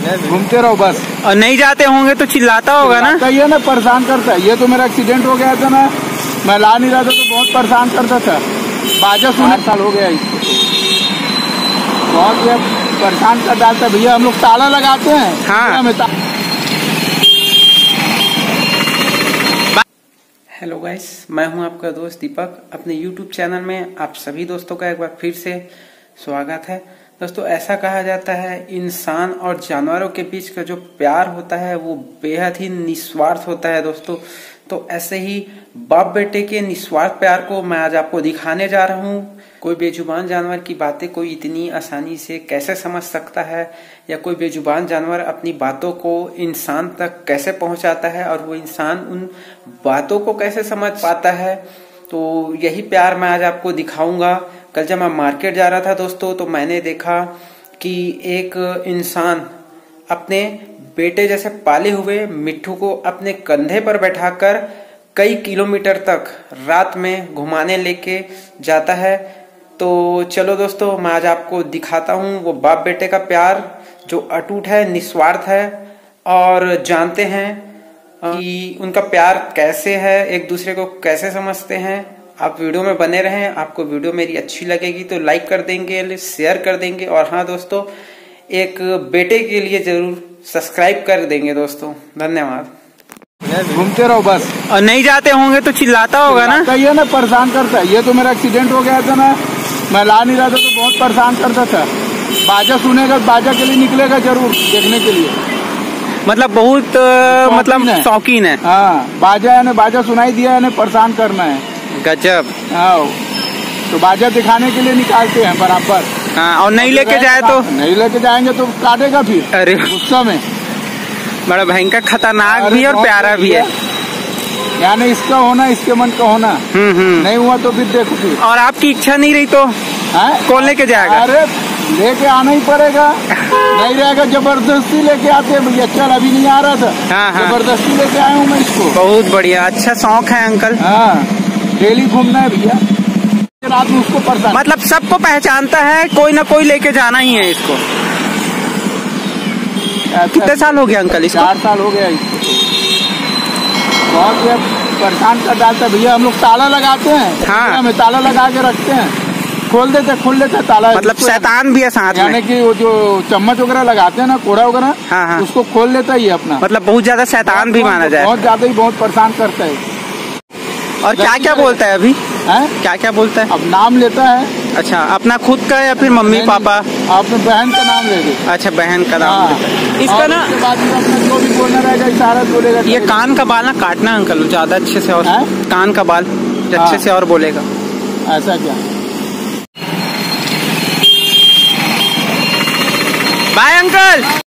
घूमते रहो बस। और नहीं जाते होंगे तो चिल्लाता होगा ना? ये ना परेशान करता है। ये तो मेरा एक्सीडेंट हो गया था ना, मैं ला नहीं रहा था तो बहुत परेशान करता था। बाजा सुने 8 साल हो गया इसको, बहुत ये परेशान कर डालता है भैया। हम लोग ताला लगाते हैं। हाँ। हेलो गाइस, मैं हूं आपका दोस्त दीपक। अपने YouTube चैनल में आप सभी दोस्तों का एक बार फिर से स्वागत है। दोस्तों, ऐसा कहा जाता है इंसान और जानवरों के बीच का जो प्यार होता है वो बेहद ही निस्वार्थ होता है दोस्तों। तो ऐसे ही बाप बेटे के निस्वार्थ प्यार को मैं आज आपको दिखाने जा रहा हूँ। कोई बेजुबान जानवर की बातें कोई इतनी आसानी से कैसे समझ सकता है, या कोई बेजुबान जानवर अपनी बातों को इंसान तक कैसे पहुंचाता है और वो इंसान उन बातों को कैसे समझ पाता है, तो यही प्यार मैं आज आपको दिखाऊंगा। कल जब मैं मार्केट जा रहा था दोस्तों, तो मैंने देखा कि एक इंसान अपने बेटे जैसे पाले हुए मिट्ठू को अपने कंधे पर बैठाकर कई किलोमीटर तक रात में घुमाने लेके जाता है। तो चलो दोस्तों, मैं आज आपको दिखाता हूँ वो बाप बेटे का प्यार जो अटूट है, निस्वार्थ है, और जानते हैं कि उनका प्यार कैसे है, एक दूसरे को कैसे समझते हैं। आप वीडियो में बने रहें। आपको वीडियो मेरी अच्छी लगेगी तो लाइक कर देंगे, शेयर कर देंगे, और हाँ दोस्तों, एक बेटे के लिए जरूर सब्सक्राइब कर देंगे दोस्तों। धन्यवाद। घूमते रहो बस। और नहीं जाते होंगे तो चिल्लाता होगा ना? ये ना परेशान करता है। ये तो मेरा एक्सीडेंट हो गया था ना, मैं ला नहीं रहा था तो बहुत परेशान करता था। बाजा सुनेगा, बाजा के लिए निकलेगा जरूर देखने के लिए। मतलब बहुत शौकीन है। हाँ, बाजा है ना, बाजा सुनाई दिया है ना, परेशान करना है। गजब। हाँ, तो बाजा दिखाने के लिए निकालते हैं बराबर। हाँ, और नहीं लेके जाए तो? नहीं लेके जाएंगे तो काटेगा फिर। अरे गुस्सा में। बड़ा भयंकर खतरनाक भी और प्यारा भी है। यानी इसका होना, इसके मन का होना। नहीं हुआ तो फिर देखो फिर। और आपकी इच्छा नहीं रही तो कौन लेके जाएगा? अरे लेके आना ही पड़ेगा। नहीं रहेगा जबरदस्ती लेके आते हैं भैया। चल, अभी नहीं आ रहा था। हाँ। जबरदस्ती लेके आया हूँ मैं इसको। बहुत बढ़िया, अच्छा शौक है अंकल। हाँ, डेली घूमना है भैया। रात में उसको परेशान, मतलब सबको पहचानता है, कोई ना कोई लेके जाना ही है इसको। कितने साल हो गया अंकल इसको? 4 साल हो गया इसको। बहुत परेशान कर डालता है भैया। हम लोग ताला लगाते हैं। हाँ। हमें ताला लगा के रखते हैं, खोल देते ताला। मतलब शैतान भी है साथ में। यानी कि वो जो चम्मच वगैरह लगाते हैं ना, कोड़ा वगैरह, हाँ। उसको खोल देता ही अपना। मतलब बहुत ज्यादा शैतान भी माना जाए। बहुत ज्यादा ही, बहुत परेशान करता है। और क्या क्या बोलता है अभी? क्या क्या बोलता है? अब नाम लेता है। अच्छा, अपना खुद का या फिर मम्मी पापा? अपने बहन का नाम ले। अच्छा, बहन का नाम लेता है। इसका ना बाद में अपना जो भी बोलना रहेगा इशारा बोलेगा। ये कान का बाल ना काटना अंकल ज्यादा अच्छे से, और कान का बाल अच्छे से और बोलेगा। ऐसा क्या? Bye uncle.